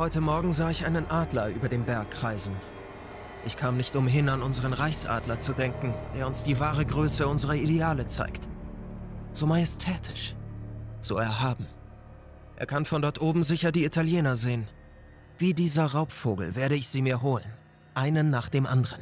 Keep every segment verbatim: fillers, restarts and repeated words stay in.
Heute Morgen sah ich einen Adler über dem Berg kreisen. Ich kam nicht umhin, an unseren Reichsadler zu denken, der uns die wahre Größe unserer Ideale zeigt. So majestätisch, so erhaben. Er kann von dort oben sicher die Italiener sehen. Wie dieser Raubvogel werde ich sie mir holen, einen nach dem anderen.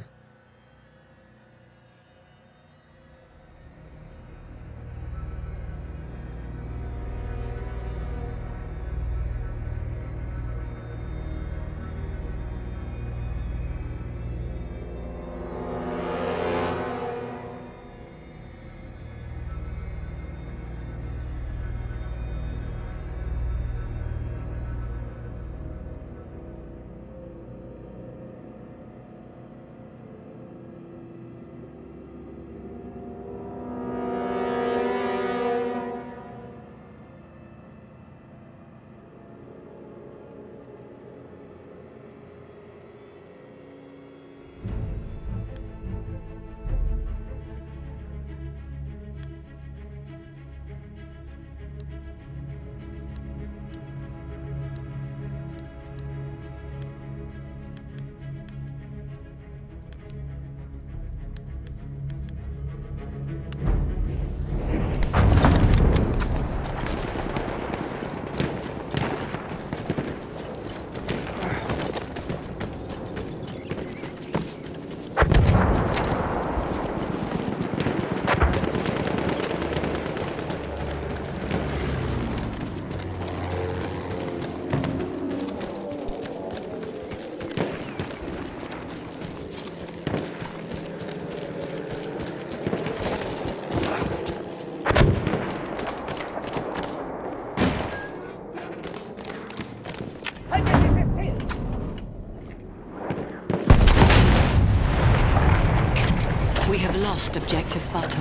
We have lost objective butter.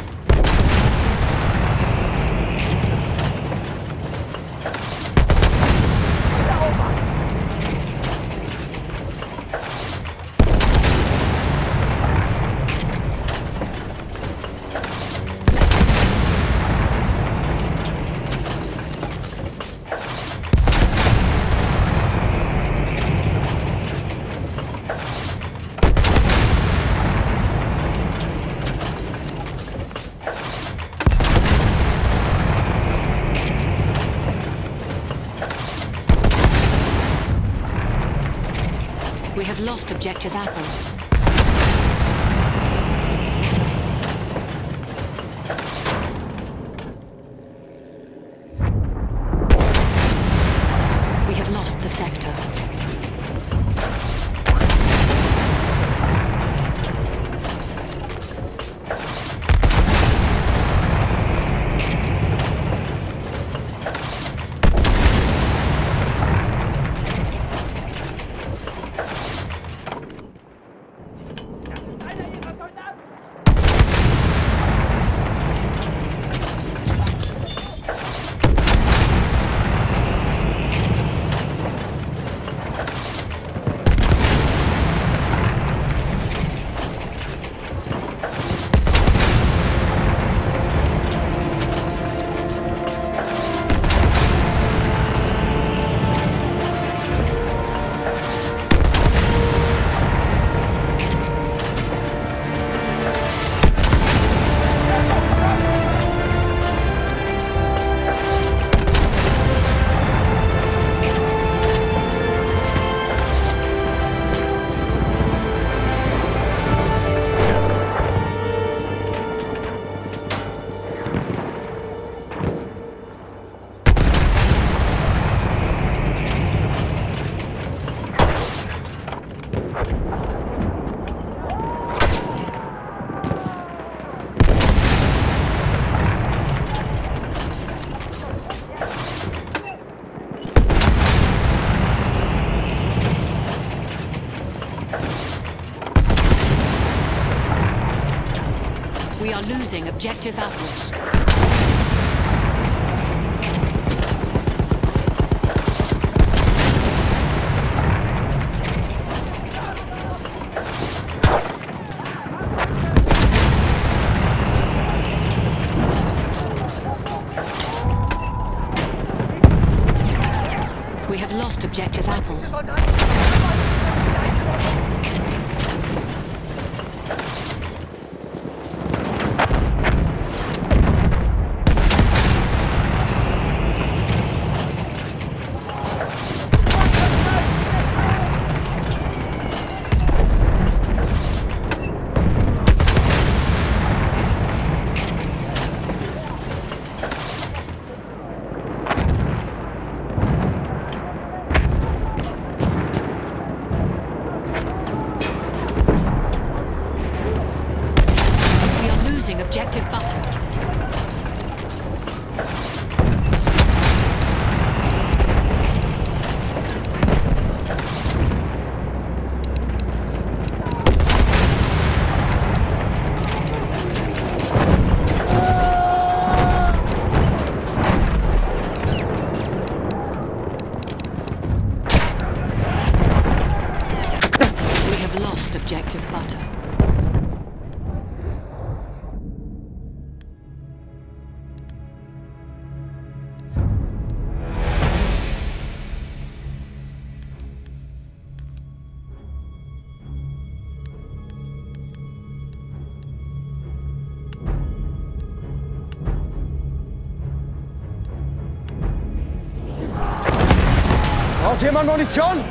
We have lost objective apples. We have lost the sector. We are losing objective apples. We have lost objective objective apples. Objective butter. We have lost objective butter. Braucht jemand Munition?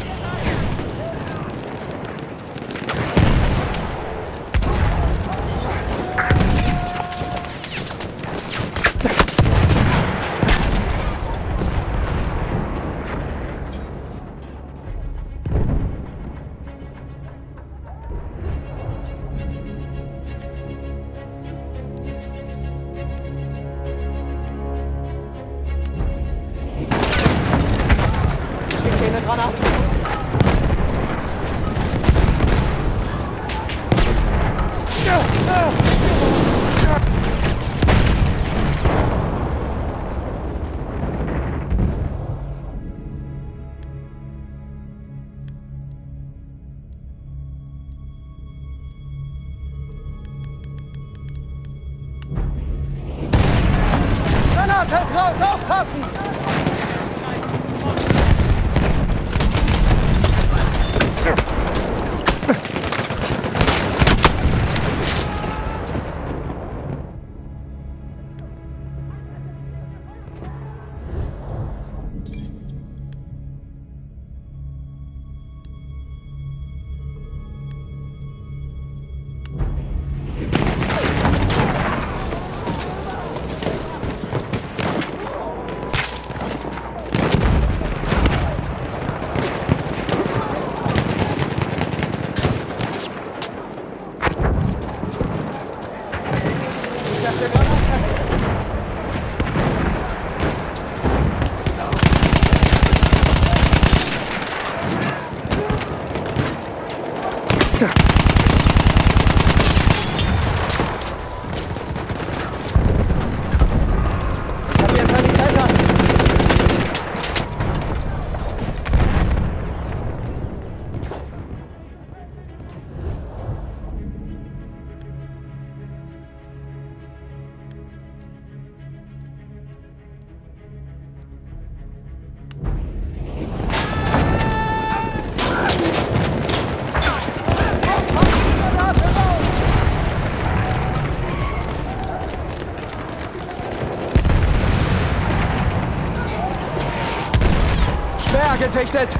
Eine Granate. Granate ist raus, aufpassen! Speer gesichtet!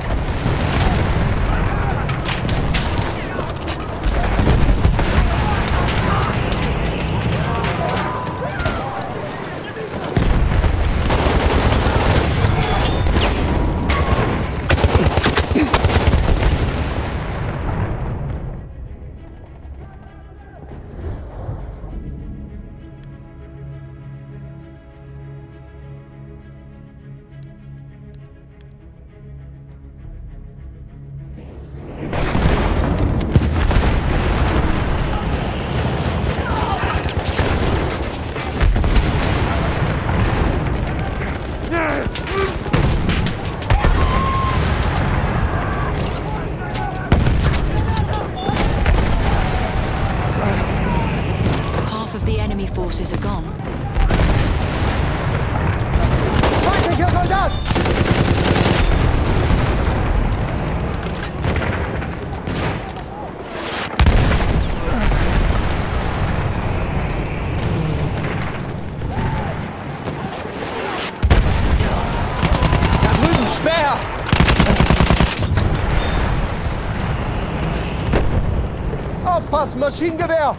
forces are gone. Feindlicher Soldat! Aufpassen, Maschinengewehr!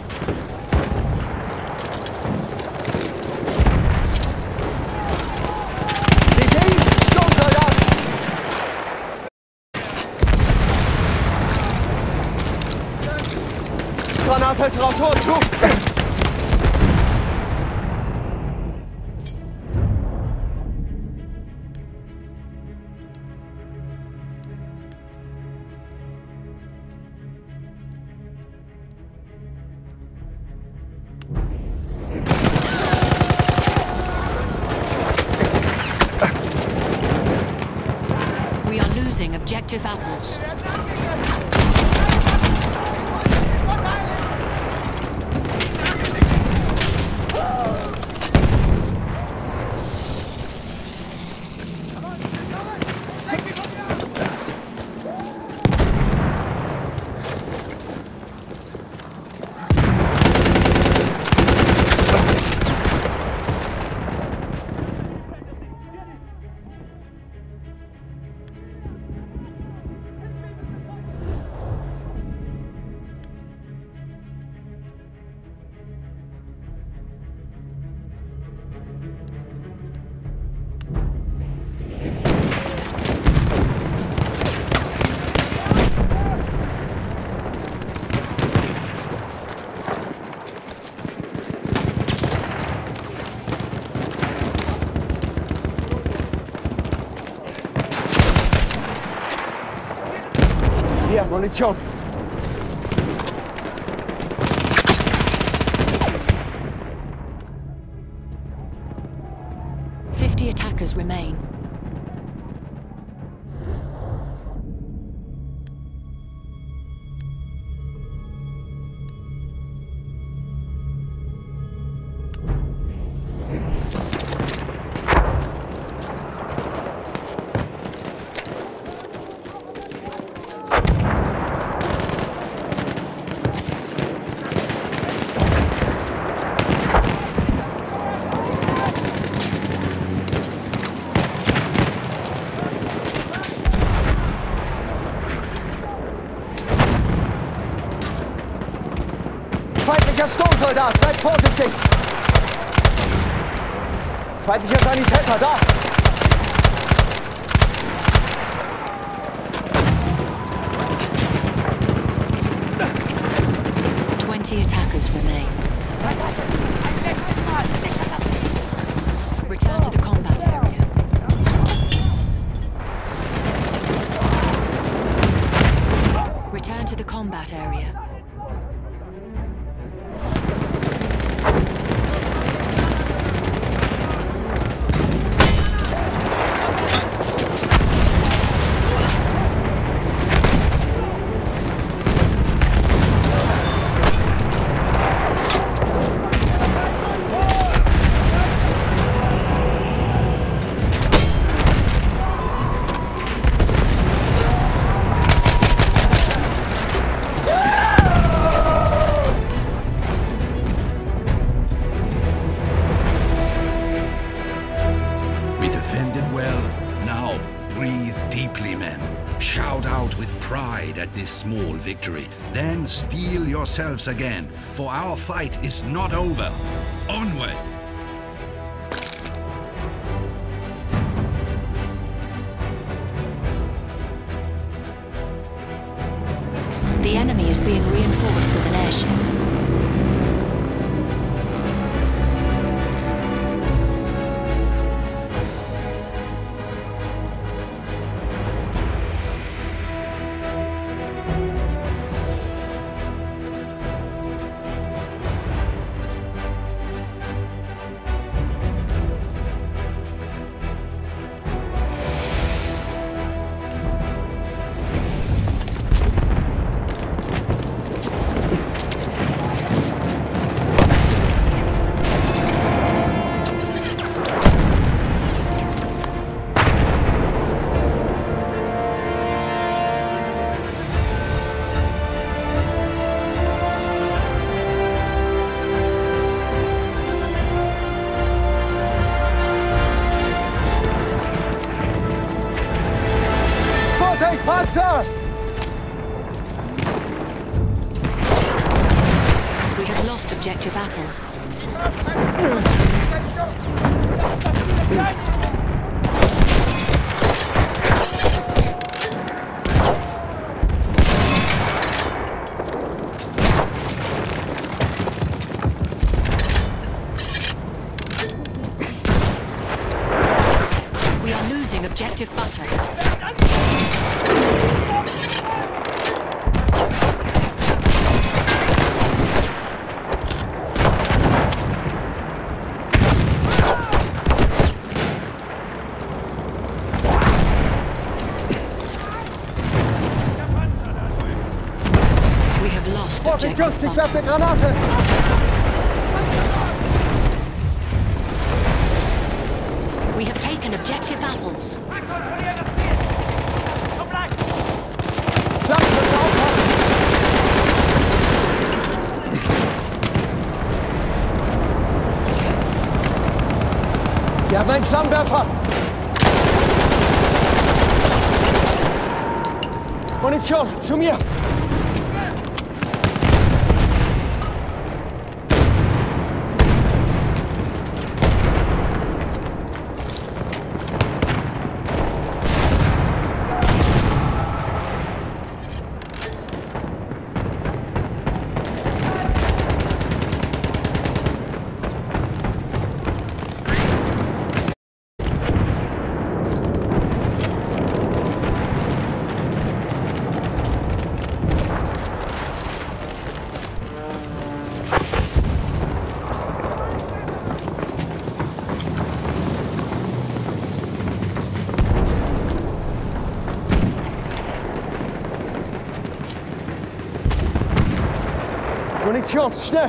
Seht ihr ihn? Sturmsoldat! Granate ist raus, hoch zu! We are losing objective apples. Hier, Munition! Fifty attackers remain. Feindlicher Sturmsoldat, seid vorsichtig! Feindlicher Sanitäter, da! Twenty attackers remain. Return to the combat area. Return to the combat area. Shout out with pride at this small victory. Then steel yourselves again, for our fight is not over. Onward! The enemy is being reinforced with an airship. Panzer! apples. We are losing objective butter. We have lost Vorsicht, Jungs, objective ich werfe butter. eine Granate! We have taken objective apples. Flanken müssen aufpassen! Wir haben einen Flammenwerfer! Munition, zu mir! Munition, schnell!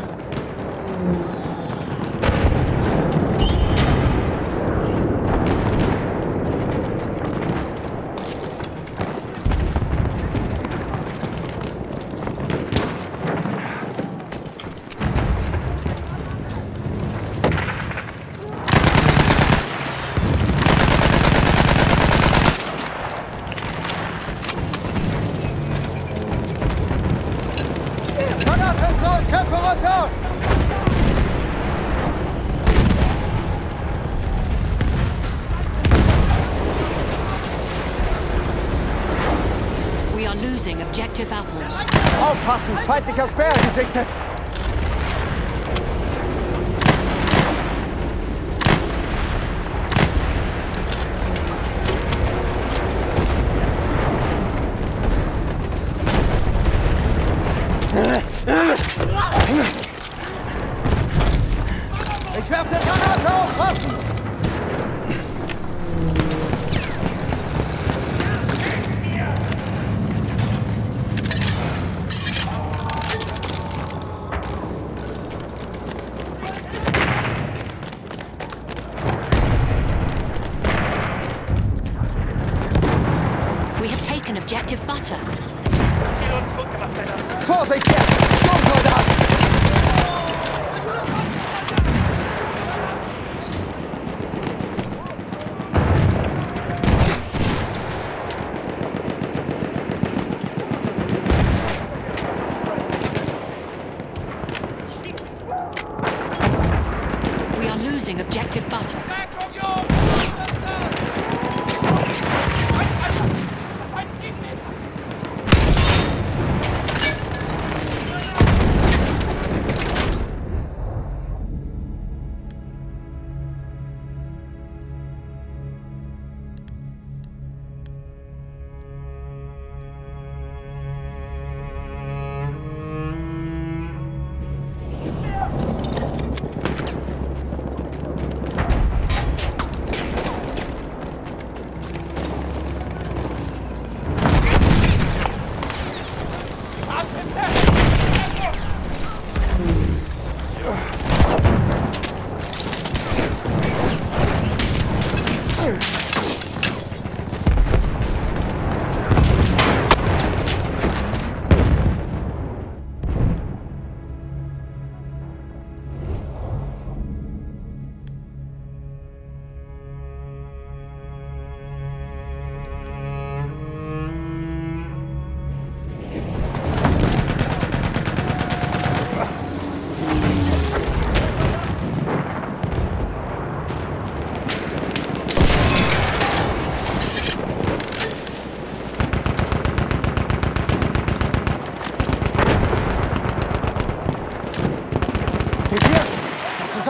Granate ist raus, Köpfe runter! We are losing objective apples. Aufpassen, feindlicher Speer gesichtet! Ich werfe eine Granate, aufpassen! We have taken objective butter. Vorsicht jetzt! Sturmsoldat! We are losing objective butter.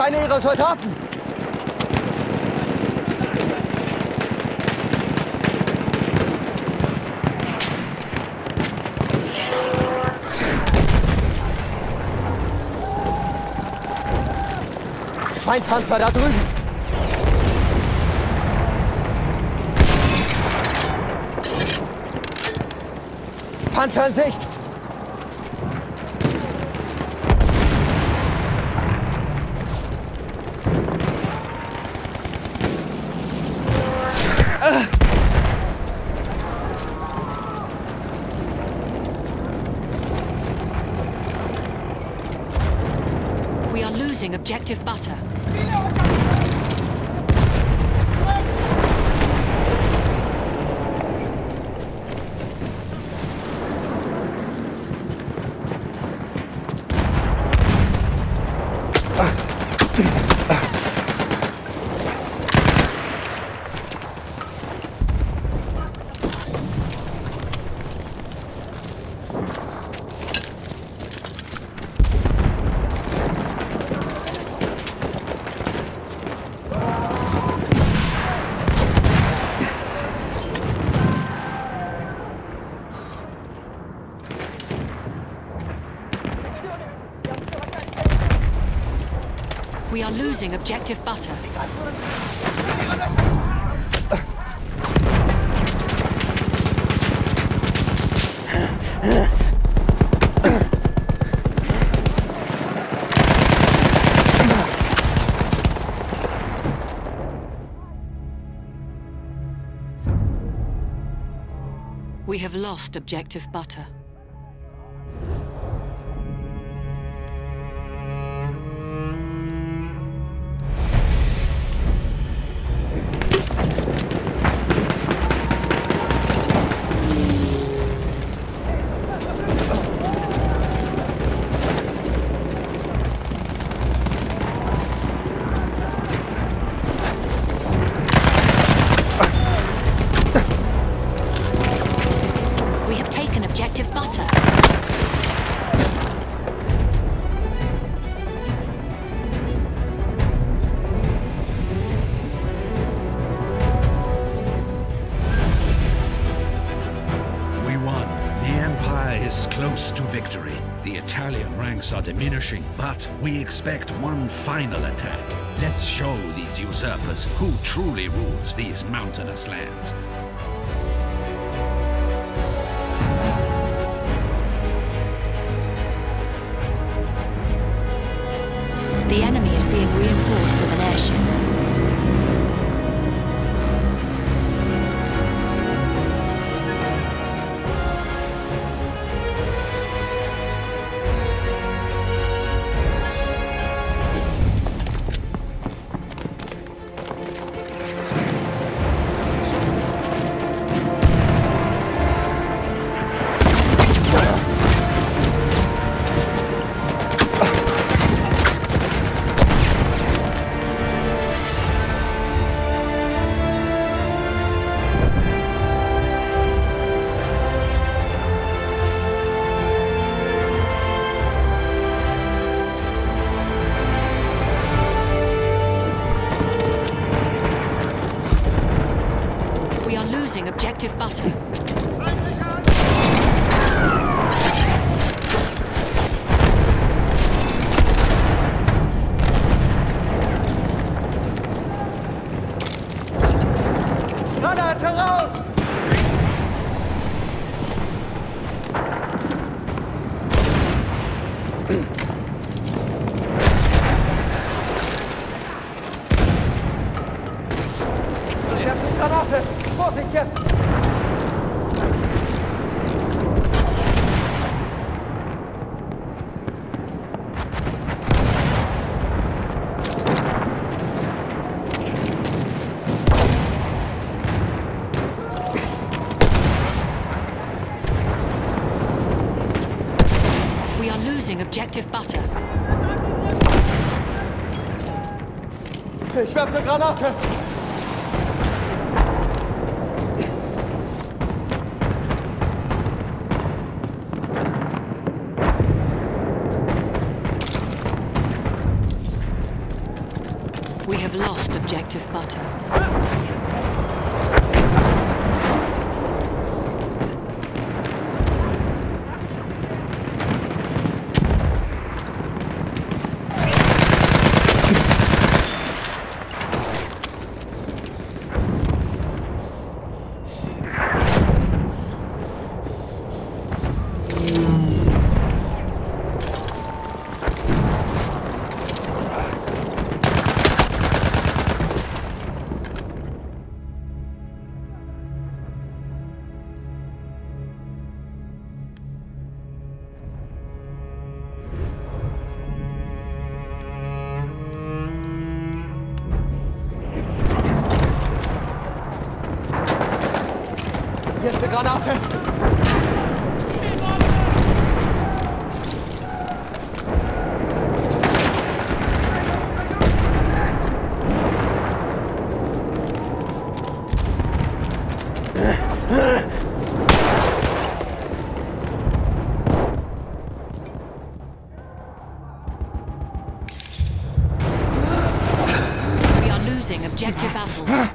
eine ihrer Soldaten! Feindpanzer da drüben! Panzer in Sicht! We are losing objective butter. We are losing objective butter. We have lost objective butter. Objective butter. We won. The Empire is close to victory. The Italian ranks are diminishing, but we expect one final attack. Let's show these usurpers who truly rules these mountainous lands. The enemy is being reinforced with an airship. Objective butter. Granate raus! Ich werfe eine Granate! Vorsicht jetzt! We are losing objective butter. Ich werfe eine Granate! We have lost objective butter. Hier ist eine Granate! We are losing objective Apple.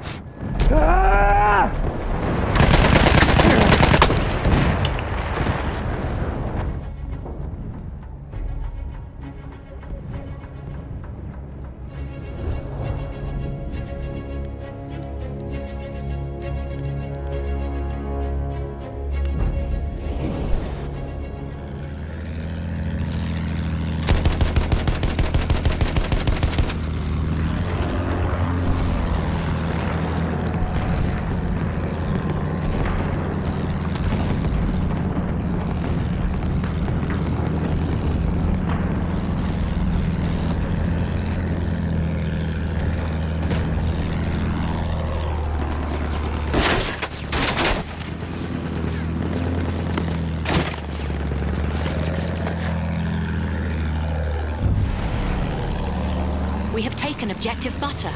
We have taken objective butter.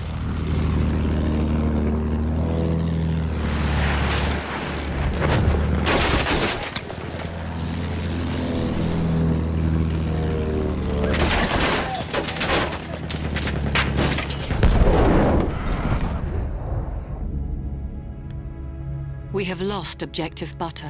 We have lost objective butter.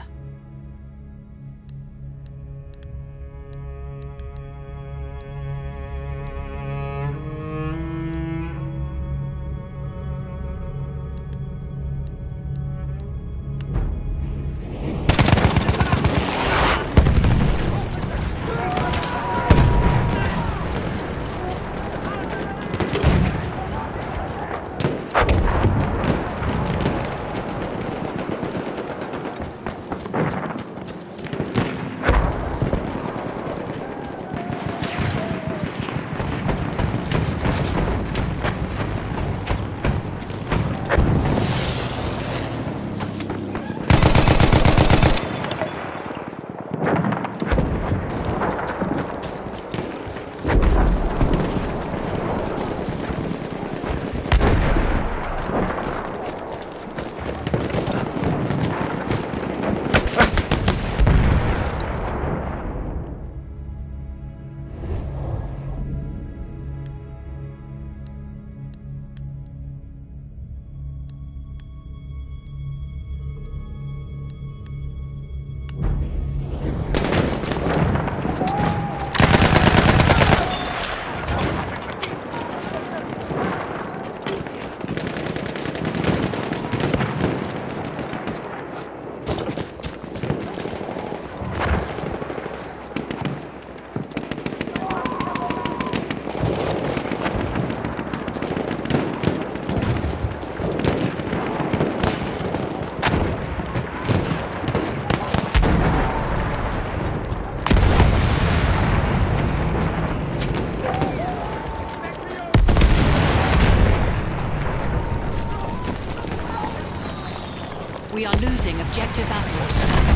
We are losing objective apples.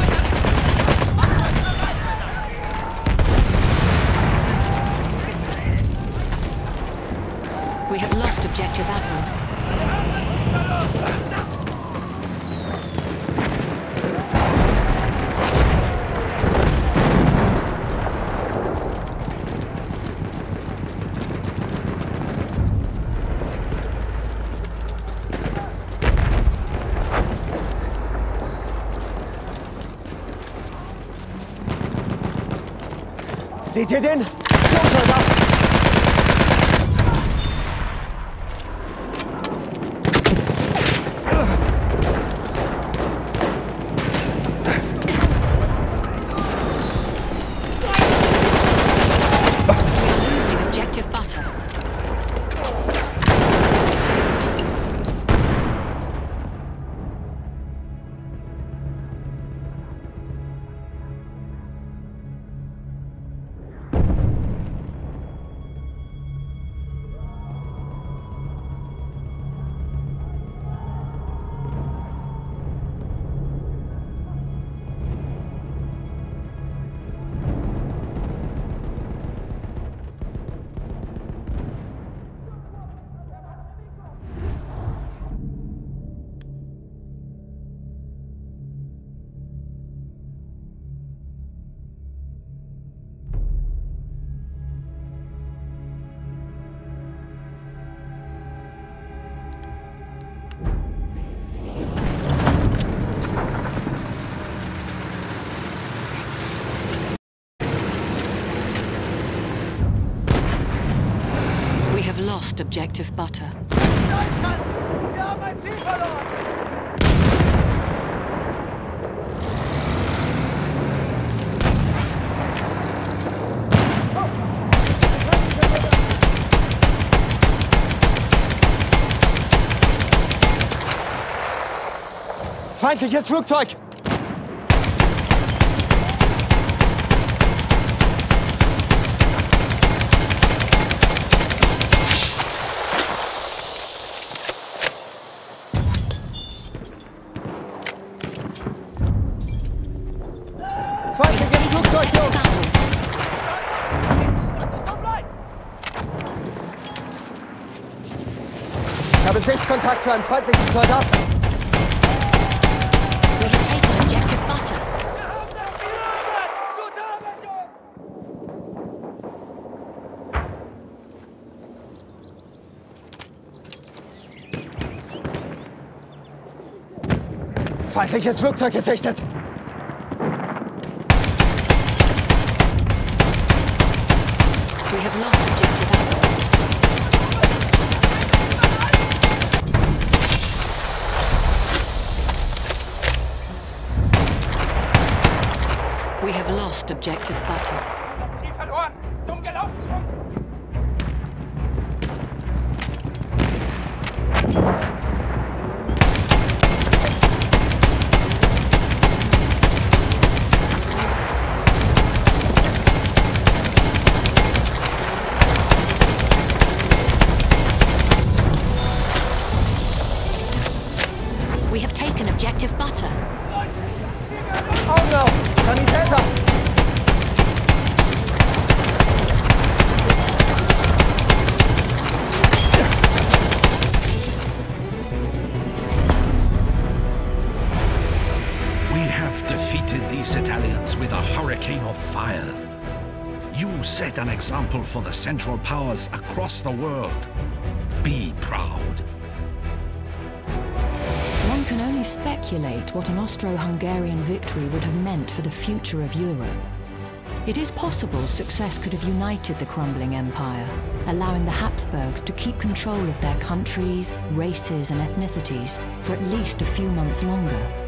We have lost objective apples. Seht ihr den? Sturmsoldat! Lost objective butter. Wir haben ein Ziel verloren! Feindliches Flugzeug! Feindliches Flugzeug, Jungs! Ich habe Sichtkontakt zu einem feindlichen Soldaten. We have taken objective butter. Gute Arbeit, Jungs! Feindliches Flugzeug gesichtet! We have lost objective Apple. We have lost objective butter. Das Ziel verloren! Dumm gelaufen, We have taken objective butter. Augen auf! Sanitäter! We have defeated these Italians with a hurricane of fire. You set an example for the Central Powers across the world. Be proud. One can only speculate what an Austro-Hungarian victory would have meant for the future of Europe. It is possible success could have united the crumbling empire, allowing the Habsburgs to keep control of their countries, races and ethnicities for at least a few months longer.